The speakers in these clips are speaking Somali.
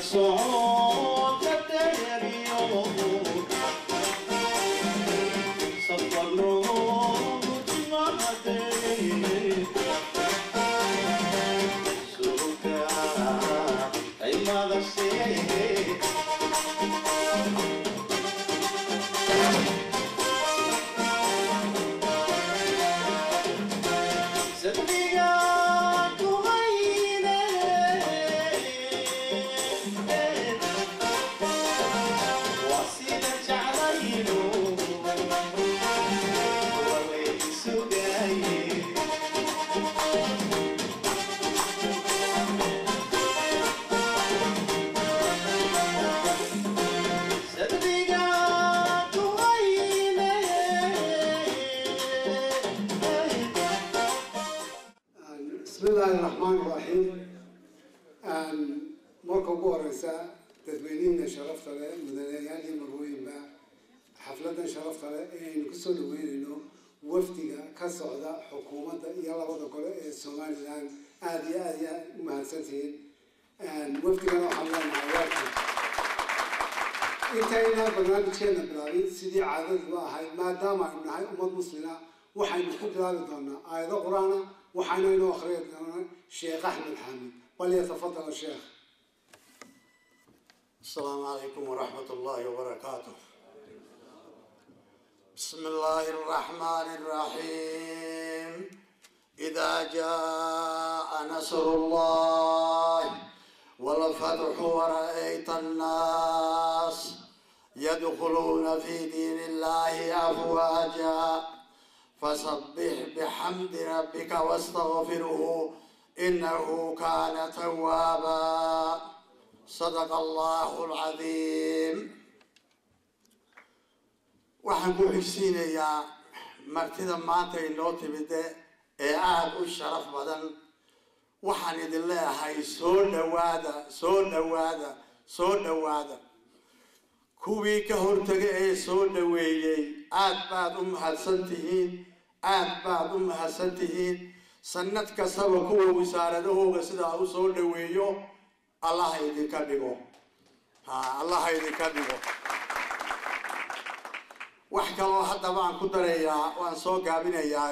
صوت الدنيا صفر سوكا أي ماذا سيء بسم الله الرحمن الرحيم. مركب بورنسا تدوينين شرفت له مدنيان مروين با حفلة شرفت له إن كسر وين إنه وفتيجا كسعودة حكومة يلا وضع كل الصومال الآن آدي مهندسين وفتيجا حملنا معايا إنتهينا برنامج شينا بلادي سيدي عادة واحد ما دام إنه هاي أمة مسلمة وحين نحب بلادي دونا آية قرآن وحين إنه آخرين الشيخ أحمد حامد وليتفضل الشيخ. السلام عليكم ورحمة الله وبركاته. بسم الله الرحمن الرحيم. إذا جاء نصر الله والفتح ورأيت الناس يدخلون في دين الله أفواجا فسبح بحمد ربك واستغفره إنه كان توابا صدق الله العظيم. waxaan ku xigsiinayaa martida maanta inoo timid ee aad u sharaf badan. waxaan idin leeyahay soo dhawaada kuwii ka hortagay ee soo dhaweeyay aad baad u mahadsantihiin sanad kastaba kuwa wasaaradahooga sidaa u soo dhaweeyo Allah idinka dhigo wax kaloo hadda baan ku dareeyaa waan soo gaabinayaa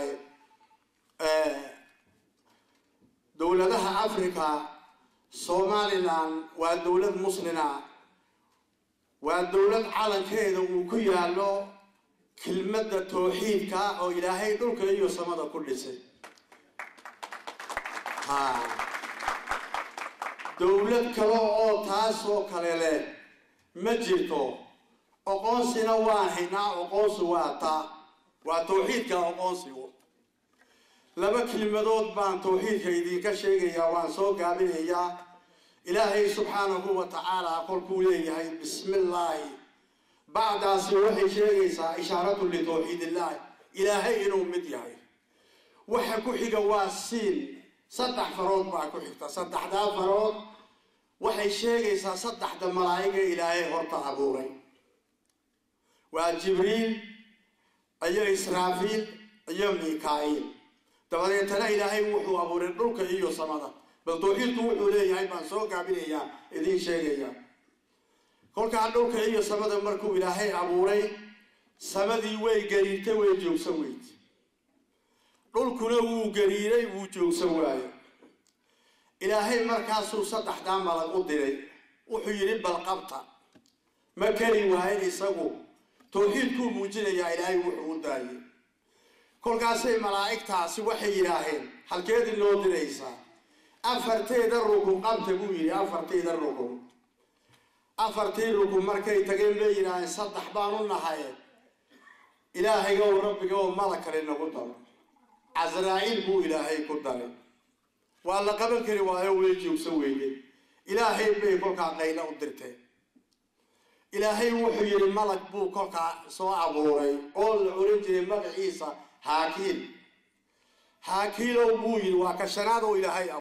dowladaha Afrika Somaliland waa dowlad muslima waa dowlad calankeeda uu ku yaalo kelmadda tawxiidka oo Ilaahay dhulka iyo samada ku dhisay dowlad kale oo taas oo kale leh ma jirto aqoonsina waan haynaa aqoonsi waa tawxiidka aqoonsigu laba kelimadood baan tawxiidka idinka sheegayaa waan soo gaabinayaa ilaahay subxaanahu wa ta'ala qolkuu leeyahay bismillah bacdaasi waxay sheegaysaa ishaaratu li tawxiidillah ilaahay inuu mid yahay waxa ku xiga waa siin saddex farood baa ku xigta saddexdaa farood waxay sheegaysaa saddexda malaa'iga ilaahay horta abuuray waa jibriil iyo israafiil iyo miikaa'il dabadeetana ilaahay wuxuu abuuray dhulka iyo samada bal tawxiidku wuxuu leeyahay baan soo gaabinayaa idin sheegaya kolkaa dhulka iyo samada markuu ilaahay abuuray samadii way gariirtay way joogsan weyd dhulkuna wuu gariiray wuu joogsan waayay ilaahay markaasuu saddexdaa malag u diray wuxuu yidhi bal qabta ma kari waayin isagu tawxiidkuu muujinayaa ilaahay wuxuu u daayay kolkaasay malaa'igtaasi waxay yidhaaheen halkeedii loo diraysaa afarteeda rukun qabta buu yidhi afartii rukun markay tageen bay yidhaaheen saddex baan u nahay ilaahaygow rabbigow malag kale nagu daro Azraa'il buu ilaahay ku daray waa la qaban kari waayo way joogsan weeyeen ilaahay bay kolkaa qayla u dirtay ilaahay wuxuu yiri malag buu kolkaa soo abuuray oo la oran jiray magaciisa haakiil buu yiri waa ka shanaad oo ilaahay